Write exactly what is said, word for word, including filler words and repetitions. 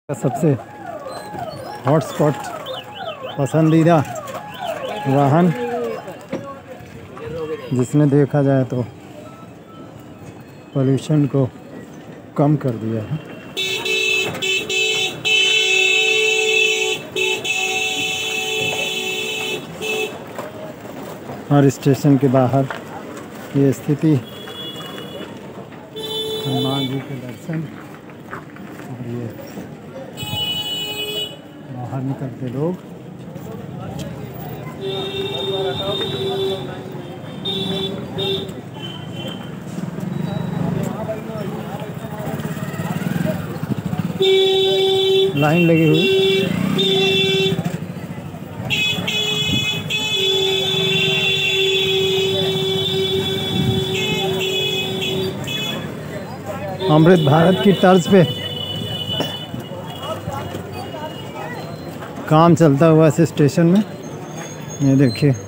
सबसे हॉटस्पॉट पसंदीदा वाहन जिसने देखा जाए तो पोल्यूशन को कम कर दिया है। हर स्टेशन के बाहर ये स्थिति, हनुमान जी के दर्शन और ये बाहर निकलते लोग। लाइन लगी हुई। अमृत भारत की तर्ज पे काम चलता हुआ इस स्टेशन में। ये देखिए